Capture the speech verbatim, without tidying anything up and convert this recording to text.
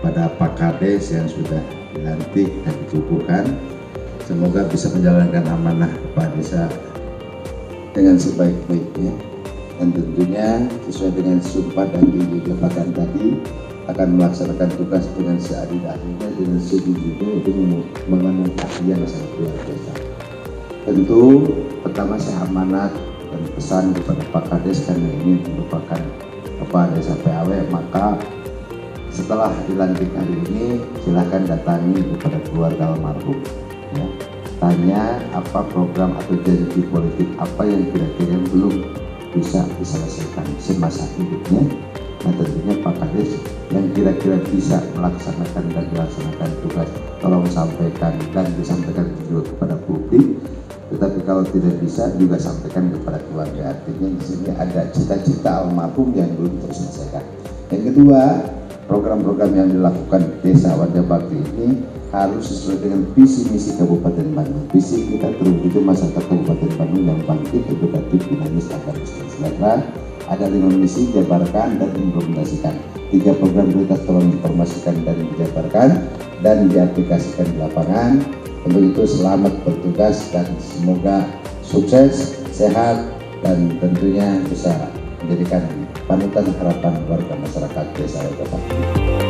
kepada Pak Kades yang sudah dilantik dan dikukuhkan. Semoga bisa menjalankan amanah kepala desa dengan sebaik-baiknya, dan tentunya sesuai dengan sumpah dan janji jabatan tadi akan melaksanakan tugas dengan seadil-adilnya, dengan sejujurnya, untuk mengenai hati yang sangat luar biasa. Tentu pertama saya amanat dan pesan kepada Pak Kades, karena ini merupakan kepala desa P A W, maka setelah dilantik hari ini silahkan datangi kepada keluarga almarhum, ya. Tanya apa program atau janji politik apa yang kira-kira belum bisa diselesaikan semasa hidupnya. Nah tentunya Pak Kades yang kira-kira bisa melaksanakan dan dilaksanakan tugas, tolong sampaikan dan disampaikan juga kepada publik. Tetapi kalau tidak bisa juga sampaikan kepada keluarga. Artinya di sini ada cita-cita almarhum yang belum terselesaikan. Yang kedua, program-program yang dilakukan Desa Wajah Bakti ini harus sesuai dengan visi misi Kabupaten Bandung. Visi kita terwujud masyarakat Kabupaten Bandung yang bangkit, edukatif, dinamis, agamis, dan sejahtera. Ada lima misi, jabarkan dan implementasikan. Tiga program prioritas tolong informasikan dan dijabarkan dan diaplikasikan di lapangan. Untuk itu selamat bertugas dan semoga sukses, sehat, dan tentunya bisa menjadikan panutan harapan warga masyarakat Desa Wajah Bakti.